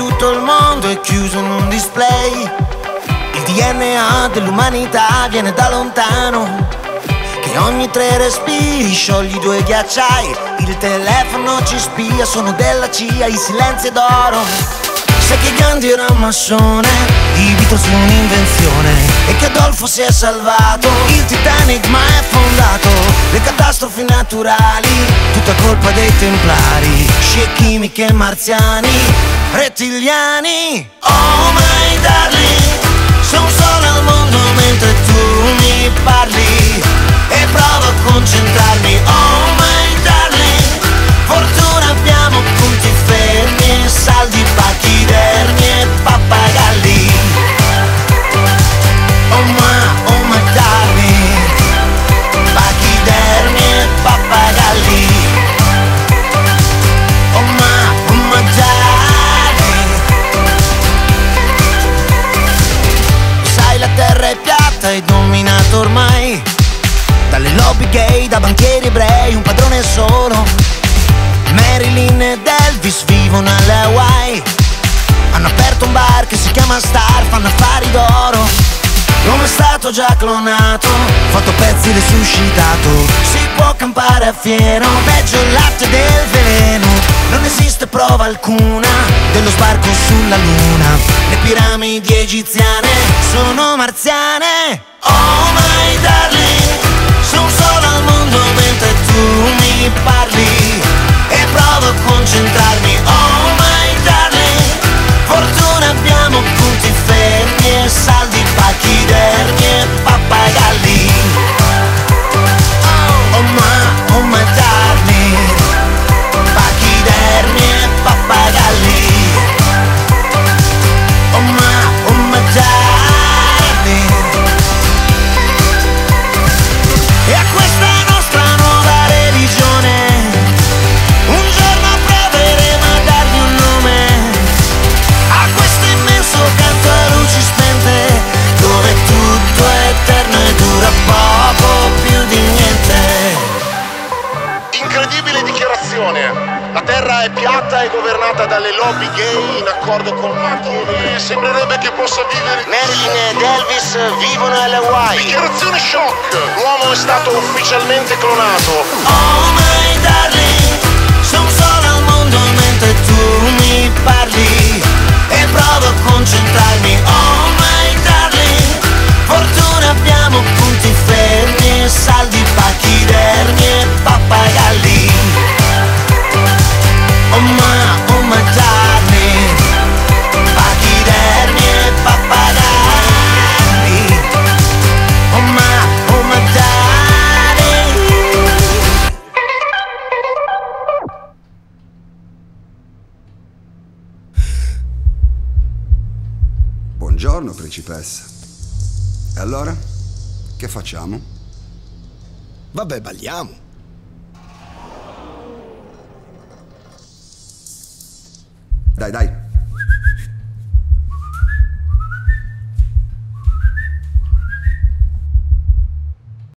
tutto il mondo è chiuso in un display. Il DNA dell'umanità viene da lontano, che ogni 3 respiri sciogli 2 ghiacciai. Il telefono ci spia, sono della CIA, i silenzi d'oro. Sai che Gandhi era un massone, i Beatles sono un'invenzione, e che Adolfo si è salvato, il Titanic mai affondato. Le catastrofi naturali, tutta colpa dei templari, scie chimiche marziani, rettiliani. Oh my darling, sono solo al mondo mentre tu mi parli, e provo a concentrarmi. Oh my darling, fortuna abbiamo, punti fermi e saldi, pachidermi e pappagalli. Oh my darling, pachidermi e pappagalli. Oh my darling. Sai, la terra è piatta e dominata ormai dalle lobby gay, da banchieri ebrei, un padrone solo. Marilyn ed Elvis vivono alle Hawaii, hanno aperto un bar che si chiama Star, fanno affari d'oro. L'uomo è stato già clonato, fatto pezzi e resuscitato. Si può campare a fieno, peggio il latte del veleno. Non esiste prova alcuna dello sbarco sulla luna. Le piramidi egiziane sono marziane. Oh my darling, sono solo al mondo mentre tu mi parli, e provo a concentrarmi. Oh my darling, fortuna abbiamo, punti fermi e saldi, pachidermi e pappagalli. Oh my darling, pachidermi e pappagalli. Oh my darling. E a questa nostra nuova religione un giorno proveremo a dargli un nome, a questo immenso canto a luci spente, dove tutto è eterno e dura poco più di niente. Incredibile dichiarazione. La terra è piatta e governata dalle lobby gay in accordo con Martini. Sembrerebbe che possa vivere. Marilyn ed Elvis vivono alle Hawaii. Dichiarazione shock. L'uomo è stato ufficialmente clonato. Oh my darling, sono solo al mondo mentre tu mi parli, e provo a concentrarmi. Oh my darling, fortuna abbiamo, punti fermi e saldi, pachidermi e pappagalli. Oh my darling, pachidermi e pappagalli. Oh my darling. Buongiorno, principessa. E allora? Che facciamo? Vabbè, balliamo. Dai,